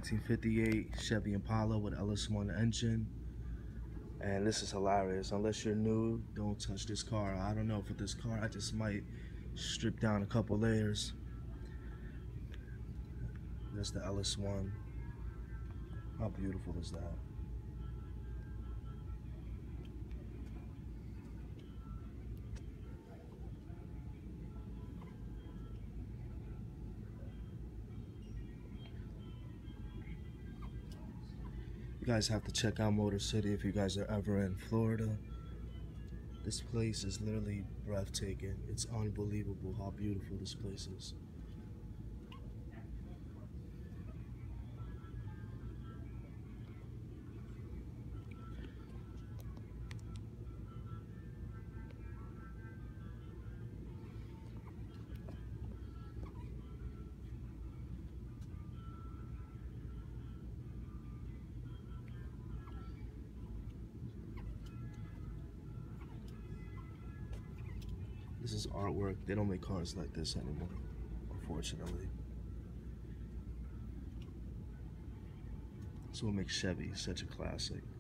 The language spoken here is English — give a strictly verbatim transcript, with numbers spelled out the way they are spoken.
nineteen fifty-eight Chevy Impala with L S one engine. And this is hilarious. Unless you're new, don't touch this car. I don't know, for this car, I just might strip down a couple layers. There's the L S one. How beautiful is that? You guys have to check out Motor City if you guys are ever in Florida. This place is literally breathtaking. It's unbelievable how beautiful this place is. This is artwork. They don't make cars like this anymore, unfortunately. That's what makes Chevy such a classic.